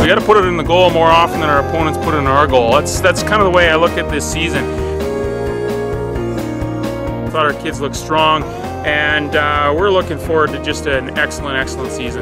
got to put it in the goal more often than our opponents put it in our goal. That's kind of the way I look at this season. I thought our kids looked strong, and we're looking forward to just an excellent season.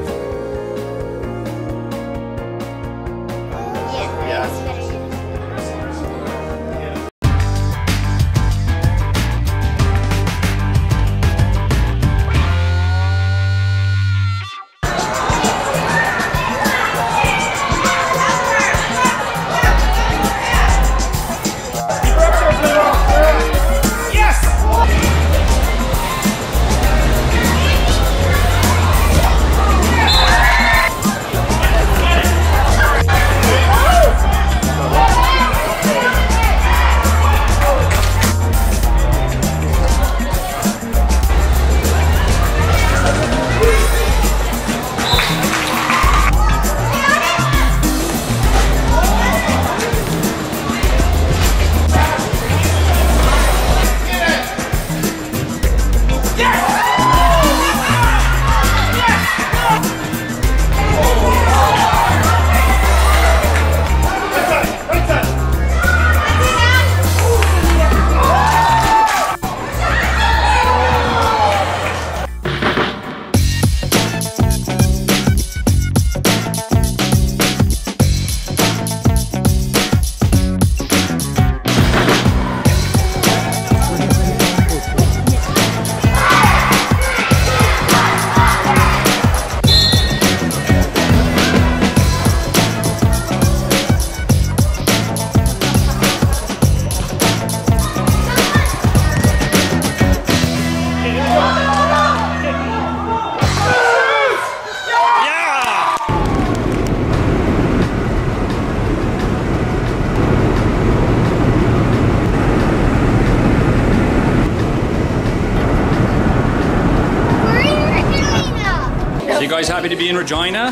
You guys happy to be in Regina?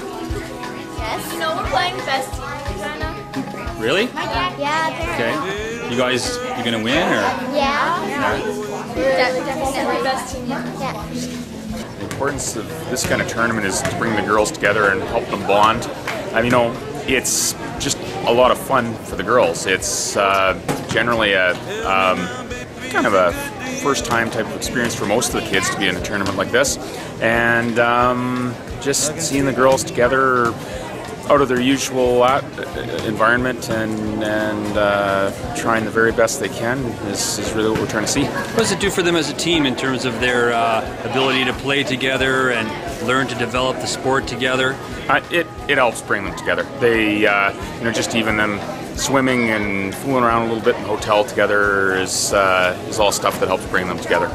Yes. You know we're playing the best team in Regina. Really? Yeah. Okay. You guys, you gonna win or? Yeah. We're definitely the best team. Yeah. The importance of this kind of tournament is to bring the girls together and help them bond. I mean, you know, it's just a lot of fun for the girls. It's generally a kind of a first-time type of experience for most of the kids to be in a tournament like this, and just seeing the girls together out of their usual environment and trying the very best they can is really what we're trying to see. What does it do for them as a team in terms of their ability to play together and learn to develop the sport together? It helps bring them together. They, you know, just even them swimming and fooling around a little bit in the hotel together is all stuff that helps bring them together.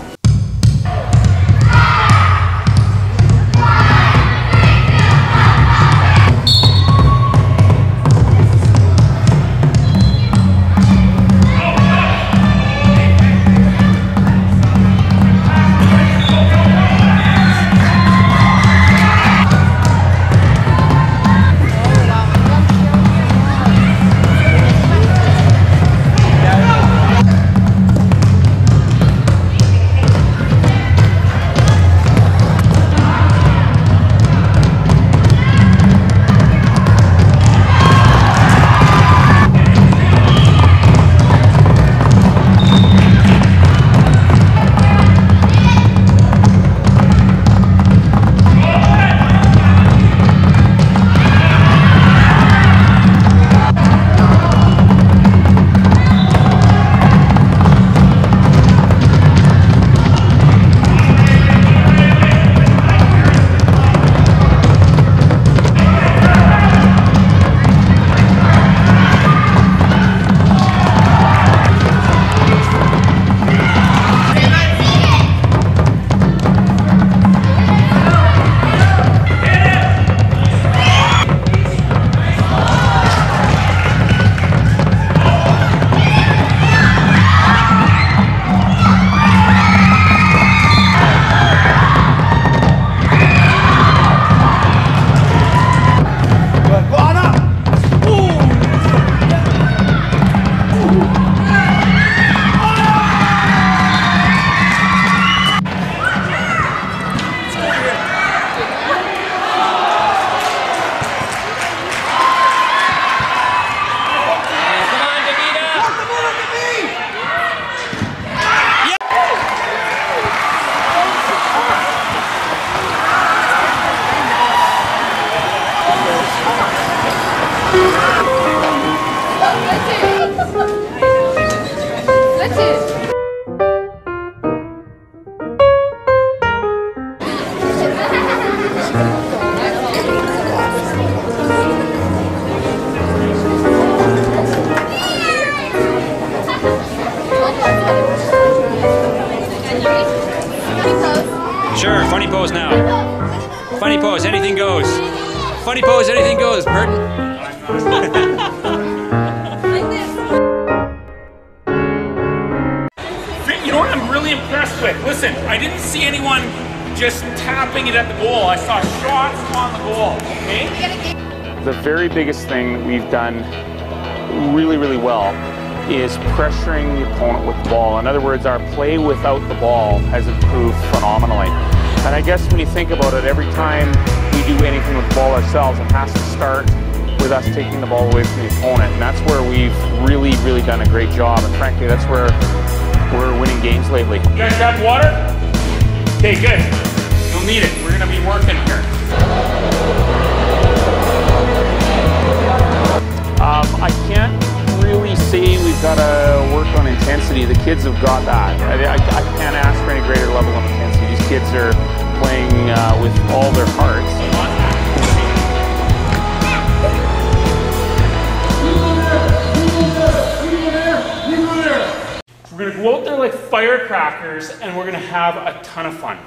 Let's do. Sure, funny pose now. Funny pose, anything goes. Funny pose, anything goes, Burton. You know what I'm really impressed with? Listen, I didn't see anyone just tapping it at the goal. I saw shots on the goal, okay? The very biggest thing that we've done really, really well is pressuring the opponent with the ball. In other words, our play without the ball has improved phenomenally. And I guess when you think about it, every time we do anything with the ball ourselves, it has to start with us taking the ball away from the opponent. And that's where we've really, really done a great job. And frankly, that's where we're winning games lately. You guys got water? Okay, good. You'll need it. We're gonna be working here. I can't really say we've got to work on intensity. The kids have got that. I can't ask for any greater level of intensity. These kids are playing with all their hearts. We're gonna go out there like firecrackers and we're gonna have a ton of fun.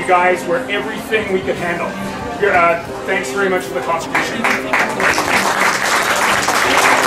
guys were everything we could handle. Thanks very much for the contribution.